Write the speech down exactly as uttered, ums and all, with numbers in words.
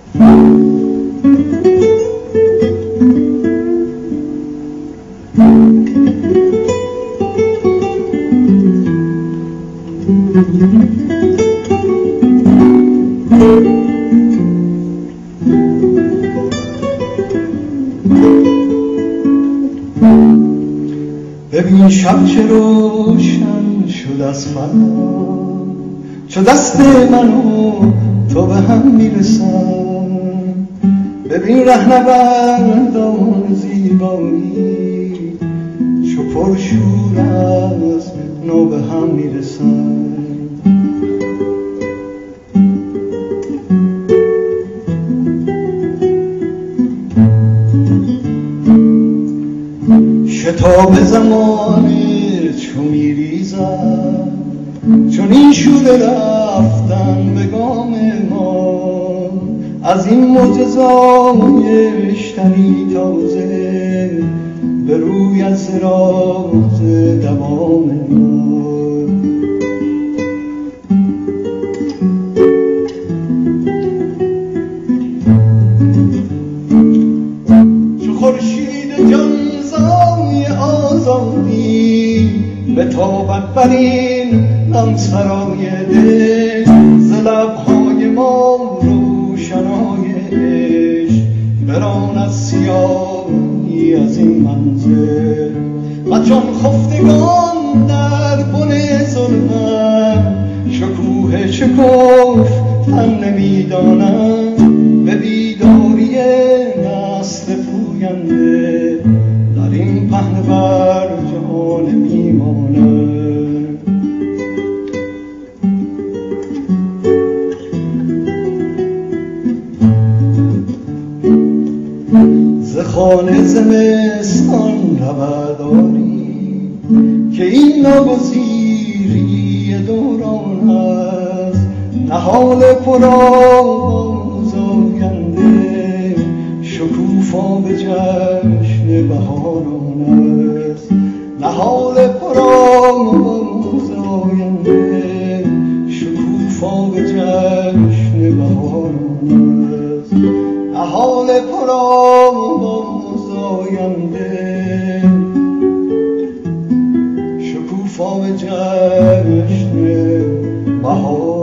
ببین شب چه روشن شد از فردا، چو دست من و تو به هم میرسن. ببین رهنوردان زیبایی چو پرشور از نو به هم میرسن. شتاب زمانه چو میریزد، چون این شوره رفتن به گام ما. از این معجزای شتری تازه به روی از راز دوام ما. چو خورشید جانزای آزادی بتابد بر این غمسرای دل، ز لبهای ما روشنای عشق براند سیاهی از این منزل. و چون خفتگان در بن ظلمت شکوه شکفتن نمیدانند، به بیداری نسل پوینده در این پهنه بر جهان میمانند. ز خانه زمستان رواداری که این ناگزیری دوران است، نهال پرآواز آینده شکوفا به جشن بهاران است. نهال پرآواز آینده شکوفا به جشن بهاران است. نهال پرآواز آینده شکوفا به جشن بهار.